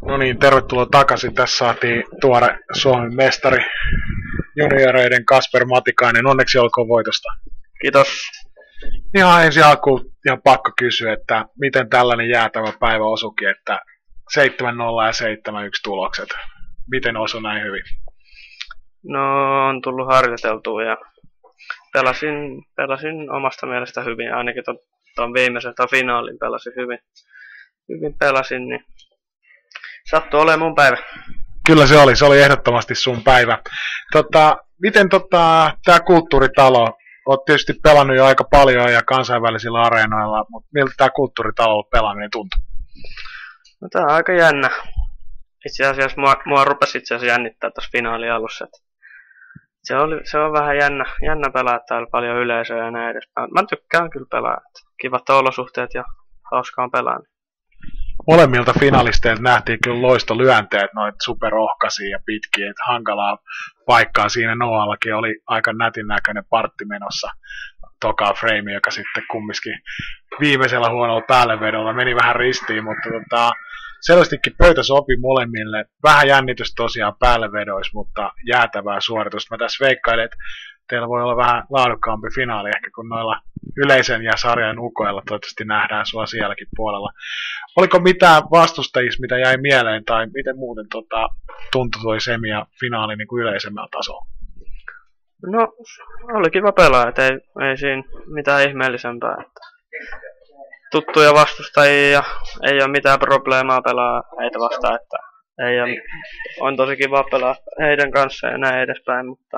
No niin, tervetuloa takaisin. Tässä saatiin tuore Suomen mestari junioreiden Kasper Matikainen. Onneksi olkoon voitosta. Kiitos. Ihan ensi alkuun ihan pakko kysyä, että miten tällainen jäätävä päivä osukin, että 7-0 ja 7-1 tulokset. Miten osu näin hyvin? No, on tullut harjoiteltua ja pelasin omasta mielestä hyvin. Ainakin tuon viimeisen finaalin pelasin hyvin. Hyvin pelasin, niin sattui olemaan mun päivä. Kyllä se oli ehdottomasti sun päivä. Miten tämä kulttuuritalo, oot tietysti pelannut jo aika paljon ja kansainvälisillä areenoilla, mutta miltä tämä kulttuuritalo pelaaminen tuntui? No, tää on aika jännä. Itse asiassa mua rupesi itse asiassa jännittää tuossa finaalin alussa. Se on vähän jännä pelaa, täällä paljon yleisöä ja näin edespäin. Mä tykkään kyllä pelaa. Kivat olosuhteet ja hauskaa pelaa. Molemmilta finalisteilta nähtiin kyllä loistolyönteet, noita superohkaisia ja pitkiä, että hankalaa paikkaa siinä Noallakin oli aika nätin näköinen partti menossa toka frame, joka sitten kumminkin viimeisellä huonolla päällevedolla meni vähän ristiin, mutta selvästikin pöytä sopi molemmille. Vähän jännitystä tosiaan päällevedoissa, mutta jäätävää suoritusta. Mä tässä veikkailen, että teillä voi olla vähän laadukkaampi finaali ehkä kuin noilla yleisen ja sarjan ukoilla. Toivottavasti nähdään sua sielläkin puolella. Oliko mitään vastustajista, mitä jäi mieleen, tai miten muuten tuntui toi semi ja finaali niin kuin yleisemmällä tasolla? No, oli kiva pelaa, että ei siinä mitään ihmeellisempää. Tuttuja vastustajia ja ei ole mitään probleemaa pelaa heitä vastaan, että on tosi kiva pelaa heidän kanssaan ja näin edespäin, mutta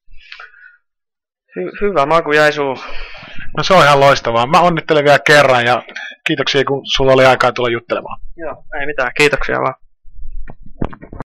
hyvä maku jäi suuhun. No se on ihan loistavaa. Mä onnittelen vielä kerran ja kiitoksia kun sulla oli aikaa tulla juttelemaan. Joo, ei mitään, kiitoksia vaan.